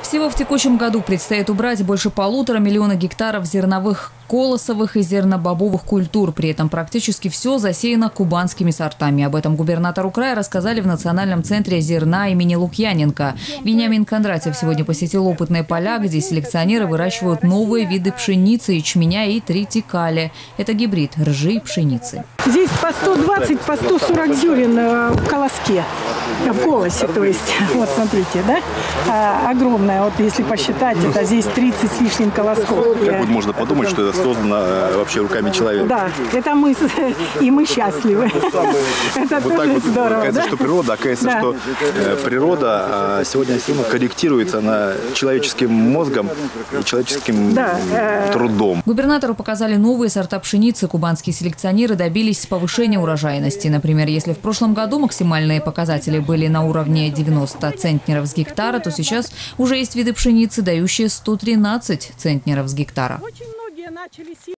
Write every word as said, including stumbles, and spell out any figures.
Всего в текущем году предстоит убрать больше полутора миллиона гектаров зерновых, колосовых и зернобобовых культур. При этом практически все засеяно кубанскими сортами. Об этом губернатору края рассказали в Национальном центре зерна имени Лукьяненко. Вениамин Кондратьев сегодня посетил опытные поля, где селекционеры выращивают новые виды пшеницы, ячменя и тритикали. Это гибрид ржи и пшеницы. Здесь по сто двадцать, по сто сорок зерен в колоске, в колосе, то есть. Вот смотрите, да? А, огромная, вот если посчитать, это здесь тридцать с лишним колосков. Как вот можно подумать, что это создано вообще руками человека. Да, это мы, и мы счастливы. Это вот тоже так вот здорово. Оказывается, да? что природа, оказывается, да. что э, природа сегодня сильно корректируется на человеческим мозгом и человеческим да. трудом. Губернатору показали новые сорта пшеницы. Кубанские селекционеры добились повышения урожайности. Например, если в прошлом году максимальные показатели были на уровне девяноста центнеров с гектара, то сейчас уже есть виды пшеницы, дающие сто тринадцать центнеров с гектара. Очень многие начали